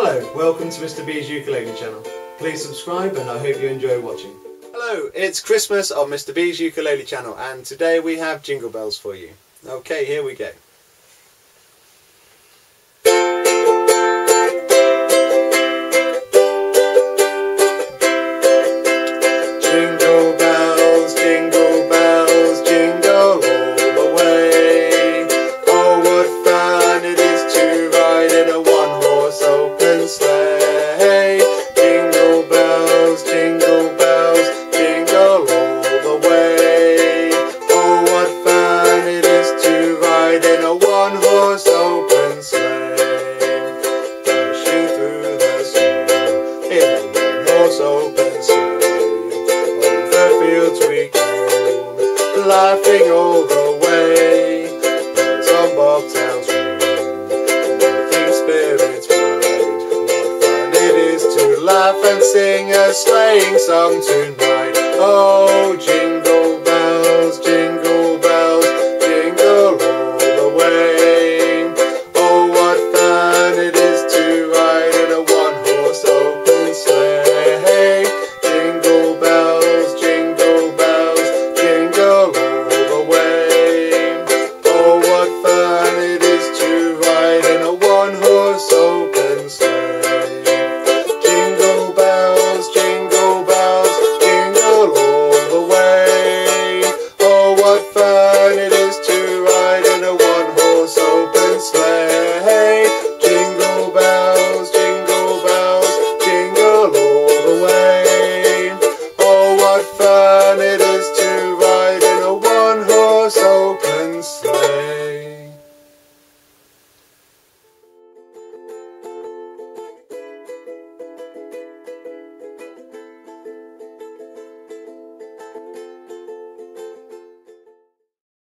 Hello, welcome to Mr. B's Ukulele channel. Please subscribe and I hope you enjoy watching. Hello, it's Christmas on Mr. B's Ukulele channel and today we have Jingle Bells for you. Okay, here we go. Jingle bells, jingle bells, jingle all the way. Oh, what fun it is to ride in a one-horse open sleigh. Jingle bells, jingle bells, jingle all the way. Oh, what fun it is to ride in a one-horse open sleigh. Dashing through the snow in a one-horse open sleigh. Fields we go, laughing all the way. Bells on bobtails ring, making spirits bright. What fun it is to laugh and sing a sleighing song tonight. Oh, jingle